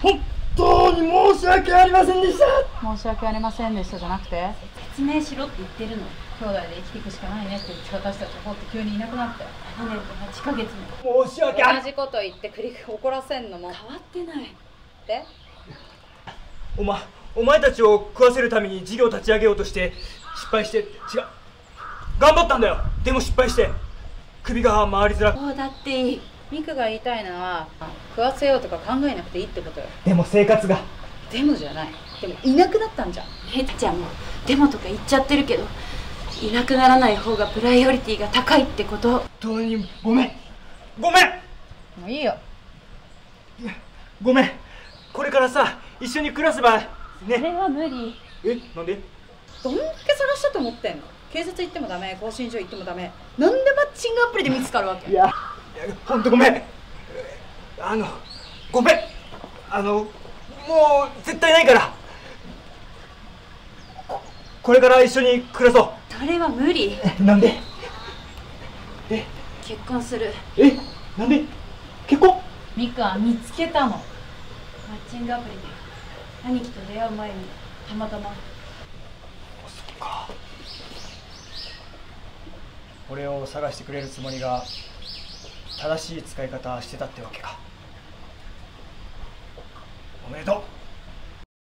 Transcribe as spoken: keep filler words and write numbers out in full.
本当に申し訳ありませんでした。 申し訳ありませんでしたじゃなくて、 説明しろって言ってるの。 兄弟で生きていくしかないねって言って私たちほって急にいなくなって、 にねんとはちかげつも。 申し訳あり。 同じこと言って繰り怒らせんのも変わってないで、 お前お前たちを食わせるために事業を立ち上げようとして失敗して、違う、頑張ったんだよ。でも失敗して首が回りづらく。 そうだっていい。 ミクが言いたいのは食わせようとか考えなくていいってことよ。 でも生活が。 でもじゃない。でもいなくなったんじゃん。 へっちゃんもデモとか言っちゃってるけど、いなくならない方がプライオリティが高いってこと。 本当にごめんごめんもういいよ。 ごめん。これからさ一緒に暮らせばそれね。 は無理。 え、なんで？ どんだけ探したと思ってんの。警察行ってもダメ、更新所行ってもダメ、なんでマッチングアプリで見つかるわけ。 いや、いやほんとごめん。あのごめん。あのもう絶対ないから。ここれから一緒に暮らそそれは無理。 う。なんで？え、 結婚する。 え、なんで？結婚？ ミクは見つけたの。 マッチングアプリで兄貴と出会う前にたまたま。 そっか。俺を探してくれるつもりが正しい使い方してたってわけか。おめでとう。